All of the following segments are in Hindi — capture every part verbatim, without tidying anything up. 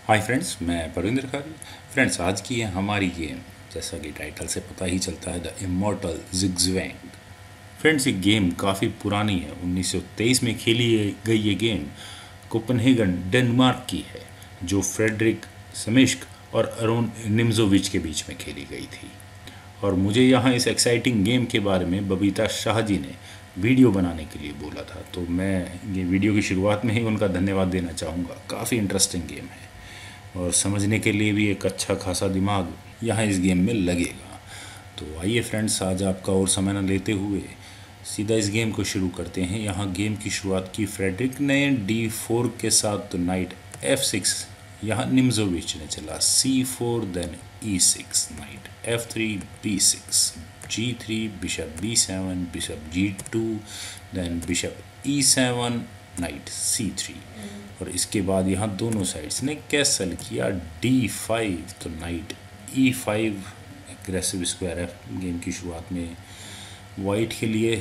हाय फ्रेंड्स, मैं परविंदर खारी। फ्रेंड्स, आज की है हमारी गेम। जैसा कि टाइटल से पता ही चलता है, द इमॉर्टल जिग्जैग। फ्रेंड्स, ये गेम काफ़ी पुरानी है। उन्नीस सौ तेईस में खेली गई ये गेम कोपेनहेगन डेनमार्क की है, जो फ्रेडरिक समिश्क और अरोन निम्जोविच के बीच में खेली गई थी। और मुझे यहाँ इस एक्साइटिंग गेम के बारे में बबीता शाह जी ने वीडियो बनाने के लिए बोला था, तो मैं ये वीडियो की शुरुआत में ही उनका धन्यवाद देना चाहूँगा। काफ़ी इंटरेस्टिंग गेम है और समझने के लिए भी एक अच्छा खासा दिमाग यहाँ इस गेम में लगेगा। तो आइए फ्रेंड्स, आज आपका और समय न लेते हुए सीधा इस गेम को शुरू करते हैं। यहाँ गेम की शुरुआत की फ्रेडरिक ने डी फोर के साथ, तो नाइट एफ सिक्स यहाँ निम्जोविच ने चला c four, then e six, knight f three, b six, g three, bishop b seven, bishop g two, then bishop e seven, knight c three. और इसके बाद यहाँ दोनों साइड्स ने कैसल किया डी फाइव, तो knight e five, aggressive square है गेम की शुरुआत में वाइट के लिए।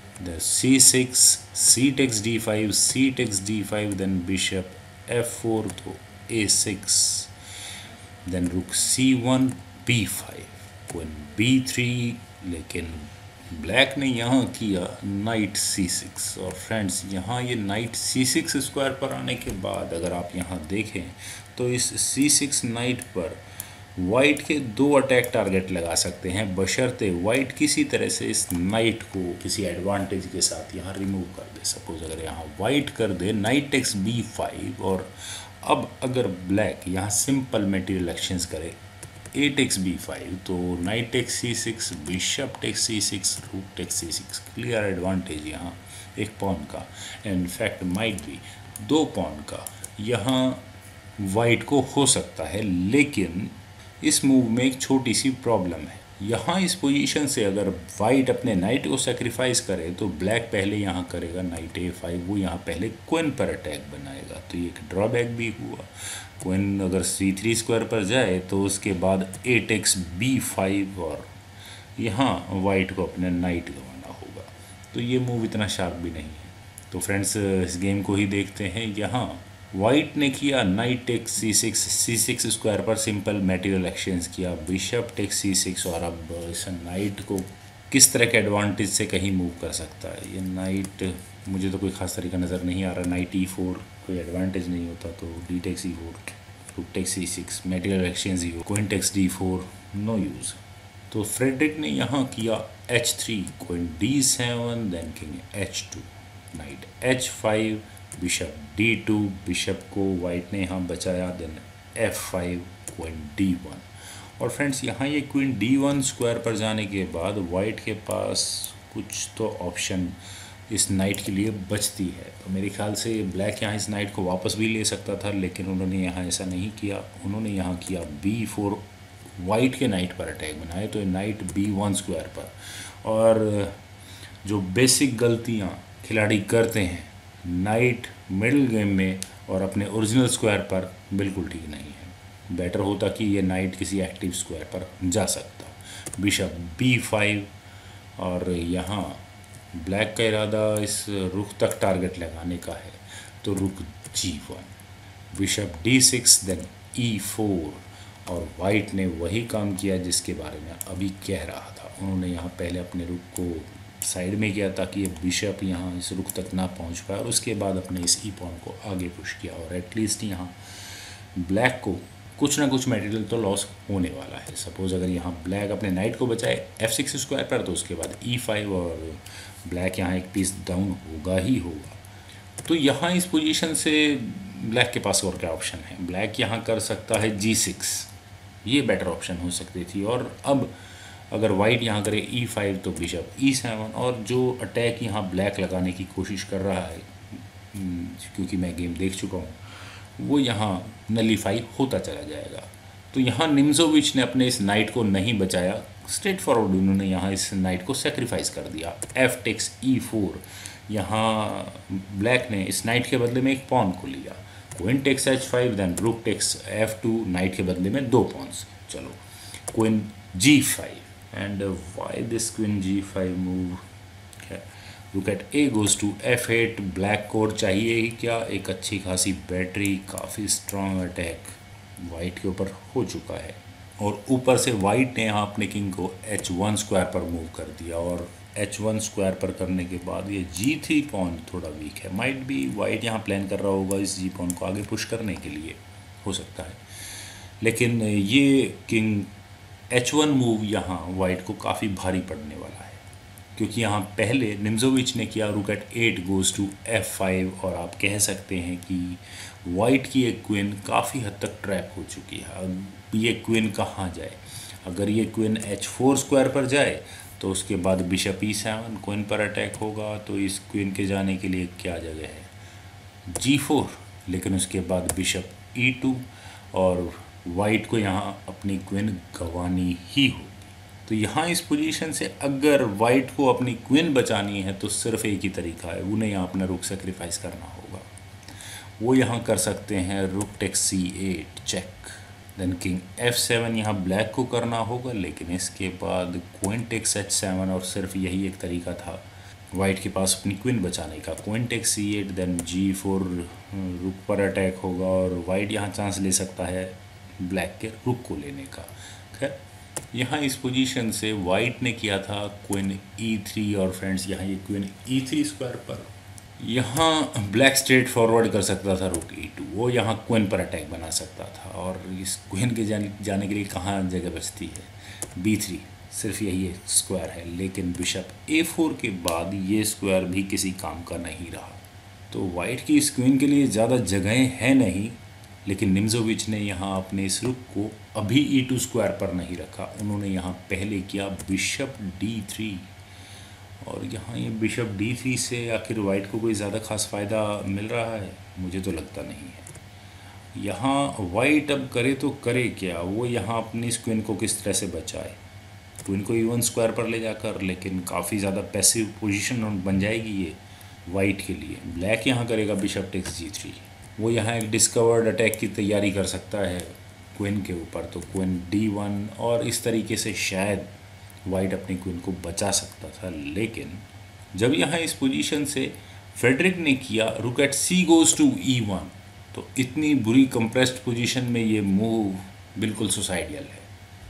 C six, c takes d five, c takes d five, then bishop f four, तो ए six, then rook c one, b फाइव, क्वीन बी थ्री। लेकिन ब्लैक ने यहाँ किया नाइट सी सिक्स। और फ्रेंड्स, यहाँ ये नाइट सी सिक्स स्क्वायर पर आने के बाद अगर आप यहाँ देखें तो इस सी सिक्स नाइट पर वाइट के दो अटैक टारगेट लगा सकते हैं, बशर्ते वाइट किसी तरह से इस नाइट को किसी एडवांटेज के साथ यहाँ रिमूव कर दे। सपोज अगर यहाँ वाइट कर दे नाइट टेक्स बी फाइव, और अब अगर ब्लैक यहाँ सिंपल मटेरियल एक्शंस करे ए टेक्स बी फाइव, तो knight takes c six, bishop takes c six, rook takes c six, clear advantage यहाँ एक पॉन का, इनफैक्ट माइट भी दो पॉन का यहाँ वाइट को हो सकता है। लेकिन इस मूव में एक छोटी सी प्रॉब्लम है। यहाँ इस पोजीशन से अगर वाइट अपने नाइट को सेक्रीफाइस करे तो ब्लैक पहले यहाँ करेगा नाइट ए फाइव, वो यहाँ पहले क्वीन पर अटैक बनाएगा, तो ये एक ड्रॉबैक भी हुआ। क्वीन अगर सी थ्री स्क्वायर पर जाए तो उसके बाद ए टेक्स बी फाइव, और यहाँ वाइट को अपने नाइट गंवाना होगा, तो ये मूव इतना शार्प भी नहीं है। तो फ्रेंड्स, इस गेम को ही देखते हैं। यहाँ वाइट ने किया knight takes c six, c six square पर सिंपल मटेरियल एक्सचेंज किया, बिशप टेक्स सी सिक्स, और अब इस नाइट को किस तरह के एडवांटेज से कहीं मूव कर सकता है। ये नाइट मुझे तो कोई ख़ास तरीका नज़र नहीं आ रहा। नाइट ई फोर कोई एडवांटेज नहीं होता, तो d takes e four, rook takes c six, material exchange ही हो, queen takes d four, no use. तो फ्रेडरिक ने यहाँ किया h three, queen d seven, then king h two, knight h five, bishop d two, bishop को वाइट ने यहाँ बचाया, then f five, queen d one. और फ्रेंड्स, यहाँ ये क्वीन डी वन स्क्वायर पर जाने के बाद वाइट के पास कुछ तो ऑप्शन इस नाइट के लिए बचती है। तो मेरे ख्याल से ब्लैक यहाँ इस नाइट को वापस भी ले सकता था, लेकिन उन्होंने यहाँ ऐसा नहीं किया। उन्होंने यहाँ किया बी फोर, वाइट के नाइट पर अटैक बनाए, तो नाइट बी वन स्क्वायर पर। और जो बेसिक गलतियाँ खिलाड़ी करते हैं नाइट मिडिल गेम में और अपने ओरिजिनल स्क्वायर पर, बिल्कुल ठीक नहीं है। बेटर होता कि ये नाइट किसी एक्टिव स्क्वायर पर जा सकता। बिशप बी फाइव, और यहाँ ब्लैक का इरादा इस रुख तक टारगेट लगाने का है, तो rook g one, bishop d six, then e four. और वाइट ने वही काम किया जिसके बारे में अभी कह रहा था। उन्होंने यहाँ पहले अपने रुख को साइड में किया ताकि ये बिशप यहाँ इस रुख तक ना पहुँच पाए, और उसके बाद अपने इस ई पॉन को आगे पुश किया। और एटलीस्ट यहाँ ब्लैक को कुछ ना कुछ मटेरियल तो लॉस होने वाला है। सपोज अगर यहाँ ब्लैक अपने नाइट को बचाए एफ सिक्स स्क्वायर पर, तो उसके बाद ई फाइव, और ब्लैक यहाँ एक पीस डाउन होगा ही होगा। तो यहाँ इस पोजीशन से ब्लैक के पास और क्या ऑप्शन है। ब्लैक यहाँ कर सकता है जी सिक्स, ये बेटर ऑप्शन हो सकती थी। और अब अगर वाइट यहाँ करे ई फाइव, तो बिशप ई सेवन, और जो अटैक यहाँ ब्लैक लगाने की कोशिश कर रहा है, क्योंकि मैं गेम देख चुका हूँ, वो यहाँ नलीफाई होता चला जाएगा। तो यहाँ निम्जोविच ने अपने इस नाइट को नहीं बचाया, स्ट्रेट फॉरवर्ड उन्होंने यहाँ इस नाइट को सेक्रीफाइस कर दिया। एफ टेक्स ई फोर, यहाँ ब्लैक ने इस नाइट के बदले में एक पॉन को लिया। Queen takes h five, then rook takes f two, knight के बदले में दो पॉन्स। चलो queen g five, and uh, why this queen g five move। okay. look at a goes to f eight। Black कोड चाहिए ही क्या, एक अच्छी खासी बैटरी, काफ़ी स्ट्रॉन्ग अटैक, वाइट के ऊपर हो चुका है और ऊपर से वाइट ने यहाँ अपने किंग को एच वन स्क्वायर पर मूव कर दिया और एच वन स्क्वायर पर करने के बाद ये जी थ्री पॉन थोड़ा वीक है। माइट बी वाइट यहाँ प्लान कर रहा होगा इस जी पॉन को आगे पुश करने के लिए, हो सकता है, लेकिन ये किंग एच वन मूव यहाँ वाइट को काफ़ी भारी पड़ने वाला है क्योंकि यहाँ पहले निम्जोविच ने किया rook eight eight goes to f five और आप कह सकते हैं कि वाइट की एक क्वीन काफ़ी हद तक ट्रैप हो चुकी है। अब ये क्वीन कहाँ जाए? अगर ये क्वीन एच फोर स्क्वायर पर जाए तो उसके बाद बिशप ई सेवन क्वीन पर अटैक होगा, तो इस क्वीन के जाने के लिए क्या जगह है? जी फोर, लेकिन उसके बाद बिशप ई टू और वाइट को यहाँ अपनी क्वीन गंवानी ही होगी। तो यहाँ इस पोजीशन से अगर वाइट को अपनी क्वीन बचानी है तो सिर्फ एक ही तरीका है, उन्हें यहाँ अपना रुक सेक्रीफाइस करना होगा। वो यहाँ कर सकते हैं rook takes c eight check, then king f seven यहाँ ब्लैक को करना होगा, लेकिन इसके बाद क्वीन टेक्स एच सेवन और सिर्फ यही एक तरीका था वाइट के पास अपनी क्वीन बचाने का, queen takes c eight, then g four rook पर अटैक होगा और वाइट यहाँ चांस ले सकता है ब्लैक के रुक को लेने का। खैर यहाँ इस पोजीशन से वाइट ने किया था क्वीन ई थ्री और फ्रेंड्स यहाँ ये क्वीन ई थ्री स्क्वायर पर यहाँ ब्लैक स्ट्रेट फॉरवर्ड कर सकता था रुक ई टू, वो यहाँ क्वीन पर अटैक बना सकता था और इस क्वीन के जाने जाने के लिए कहाँ जगह बचती है? बी थ्री, सिर्फ यही एक स्क्वायर है, लेकिन बिशप ए फोर के बाद ये स्क्वायर भी किसी काम का नहीं रहा। तो वाइट की इस क्वीन के लिए ज़्यादा जगहें हैं नहीं, लेकिन निम्जोविच ने यहाँ अपने इस रुक को अभी ई टू स्क्वायर पर नहीं रखा, उन्होंने यहाँ पहले किया बिशप डी थ्री और यहाँ ये बिशप डी थ्री से आखिर वाइट को कोई ज़्यादा खास फ़ायदा मिल रहा है? मुझे तो लगता नहीं है। यहाँ वाइट अब करे तो करे क्या? वो यहाँ अपनी इस क्वीन को किस तरह से बचाए? क्वीन को इवन स्क्वायर पर ले जाकर, लेकिन काफ़ी ज़्यादा पैसिव पोजीशन बन जाएगी ये वाइट के लिए। ब्लैक यहाँ करेगा बिशप टेक्स जी थ्री, वो यहाँ एक डिस्कवर्ड अटैक की तैयारी कर सकता है क्वीन के ऊपर, तो क्वीन डी वन और इस तरीके से शायद वाइट अपनी क्वीन को बचा सकता था। लेकिन जब यहाँ इस पोजीशन से फ्रेडरिक ने किया rook eight c goes to e one, तो इतनी बुरी कंप्रेस्ड पोजीशन में ये मूव बिल्कुल सुसाइडियल है।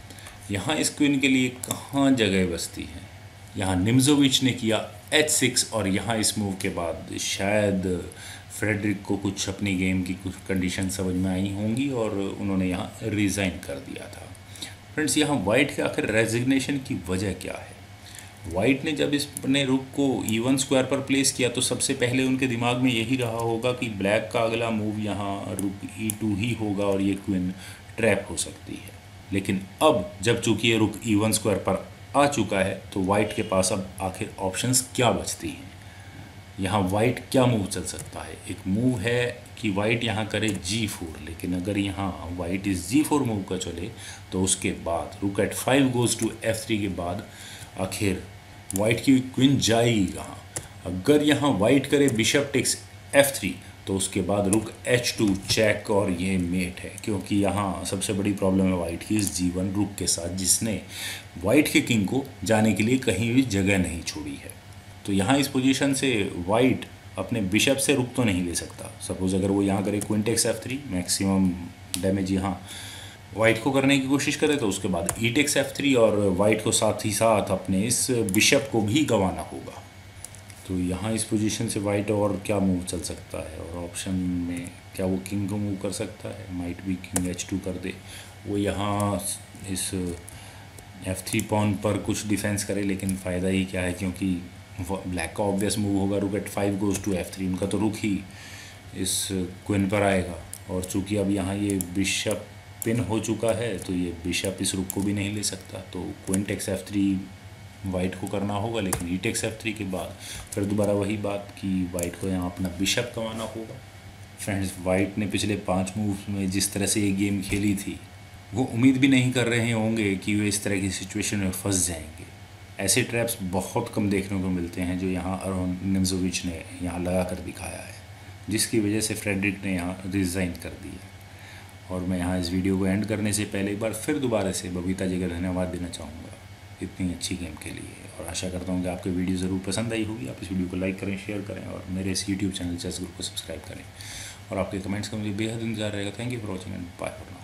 यहाँ इस क्वीन के लिए कहाँ जगह बचती है? यहाँ निम्जोविच ने किया एच सिक्स और यहाँ इस मूव के बाद शायद फ्रेडरिक को कुछ अपनी गेम की कुछ कंडीशन समझ में आई होंगी और उन्होंने यहाँ रिज़ाइन कर दिया था। फ्रेंड्स यहाँ वाइट के आखिर रेजिग्नेशन की वजह क्या है? वाइट ने जब इस अपने रुक को इवन स्क्वायर पर प्लेस किया तो सबसे पहले उनके दिमाग में यही रहा होगा कि ब्लैक का अगला मूव यहाँ रुक ई टू ही होगा और ये क्वीन ट्रैप हो सकती है। लेकिन अब जब चूंकि ये रुक इवन स्क्वायर पर आ चुका है तो वाइट के पास अब आखिर ऑप्शंस क्या बचती हैं? यहाँ वाइट क्या मूव चल सकता है? एक मूव है कि वाइट यहाँ करे जी फोर, लेकिन अगर यहाँ वाइट इस जी फोर मूव का चले तो उसके बाद rook eight five goes to f three के बाद आखिर वाइट की क्वीन जाएगी कहाँ? अगर यहाँ वाइट करे बिशप टेक्स एफ थ्री तो उसके बाद रुक एच टू चेक और ये मेट है, क्योंकि यहाँ सबसे बड़ी प्रॉब्लम है वाइट की इस जी वन रुक के साथ, जिसने वाइट के किंग को जाने के लिए कहीं भी जगह नहीं छोड़ी है। तो यहाँ इस पोजीशन से वाइट अपने बिशप से रुक तो नहीं ले सकता। सपोज अगर वो यहाँ करे queen takes f three, maximum damage यहाँ वाइट को करने की कोशिश करे, तो उसके बाद ई टेक्स एफ थ्री और वाइट को साथ ही साथ अपने इस बिशप को भी गंवाना होगा। तो यहाँ इस पोजीशन से वाइट और क्या मूव चल सकता है? और ऑप्शन में क्या वो किंग को मूव कर सकता है? माइट भी किंग एच टू कर दे, वो यहाँ इस एफ थ्री पॉन पर कुछ डिफेंस करे, लेकिन फ़ायदा ही क्या है क्योंकि ब्लैक का ऑब्वियस मूव होगा rook eight five goes to f three, उनका तो रुक ही इस क्वीन पर आएगा और चूंकि अब यहाँ ये बिशप पिन हो चुका है तो ये बिशप इस रुक को भी नहीं ले सकता, तो queen takes f three white को करना होगा, लेकिन ई टेक्स एफ थ्री के बाद फिर दोबारा वही बात कि वाइट को यहाँ अपना बिशप कमाना होगा। फ्रेंड्स वाइट ने पिछले पाँच मूव्स में जिस तरह से ये गेम खेली थी वो उम्मीद भी नहीं कर रहे होंगे कि वे इस तरह की सिचुएशन में फंस जाएंगे। ऐसे ट्रैप्स बहुत कम देखने को मिलते हैं जो यहाँ अरोन निम्जोविच ने यहाँ लगा कर दिखाया है, जिसकी वजह से फ्रेडरिक ने यहाँ रिज़ाइन कर दिया। और मैं यहाँ इस वीडियो को एंड करने से पहले एक बार फिर दोबारा से बबीता जी का धन्यवाद देना चाहूँगा इतनी अच्छी गेम के लिए, और आशा करता हूँ कि आपको वीडियो ज़रूर पसंद आई होगी। आप इस वीडियो को लाइक करें, शेयर करें और मेरे इस यूट्यूब चैनल चेस ग्रुप को सब्सक्राइब करें और आपके कमेंट्स का मुझे बेहद इंतजार रहेगा। Thank you for watching and bye for now.